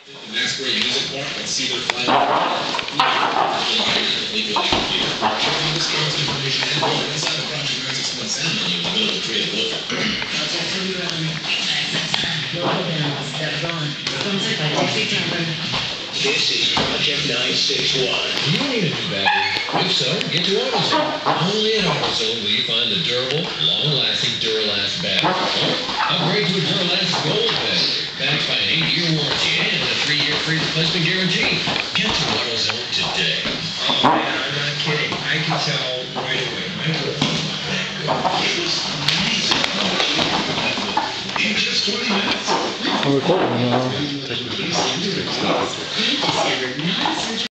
And that's where you use it for, and see their flag. Leave it like a computer. If this comes information and more inside the Project Magic's one sound menu in the middle of the creative look. This is Project 961. You need a new battery. If so, get to AutoZone. Only at AutoZone will you find the durable, long-lasting Duralast battery. Upgrade to a Duralast Gold battery, backed by an 8-year warranty and a 3-year free replacement guarantee. Get to AutoZone today. Oh man, I'm not kidding. I can tell right away. My work was not that good. It was amazing how much you could do in just 20 minutes. I'm recording now.